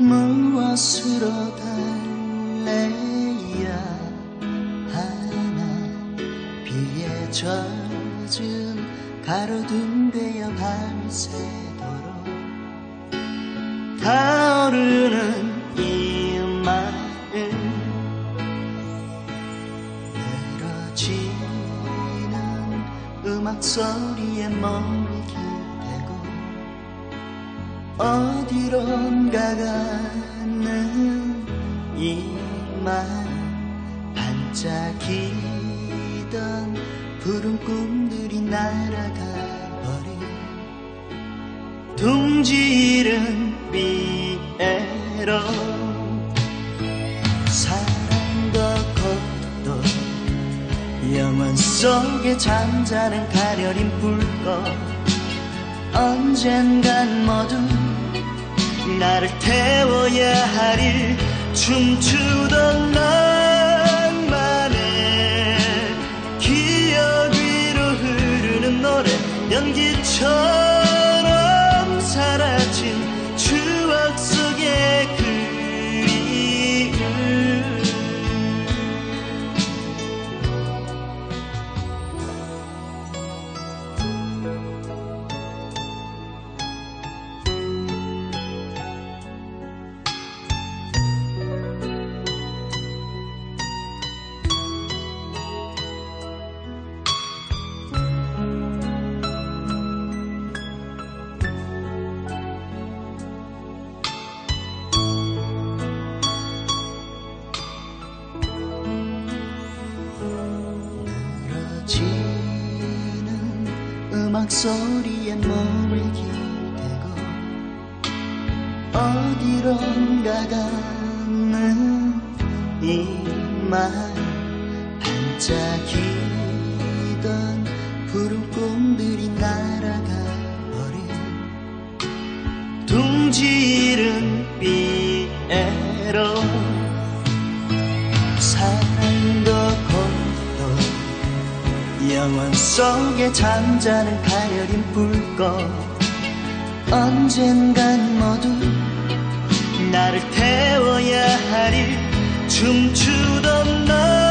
무엇으로 달래야 하나. 비에 젖은 가로등 되어 밤새도록 타오르는 이 마음, 늘어지는 음악 소리에 몸을 기대고 어디론가 가는 이 마음, 반짝이던 푸른 꿈들이 날아가 버린 둥지른 비애로 사랑도 것도 영원 속에 잠자는 가려린 불꽃, 언젠간 모두 나를 태워야 하리. 춤추던 낭만의 기억 위로 흐르는 노래, 연기처럼 사라진 추억 속의 그리움. 지는 음악 소리에 몸을 기대고 어디론가 가는 이 마음, 반짝이던 푸른 꿈들이 날아가 버린 둥지른 비애로 사랑도 영원 속에 잠자는 가려린 불꽃, 언젠간 모두 나를 태워야 하리. 춤추던 너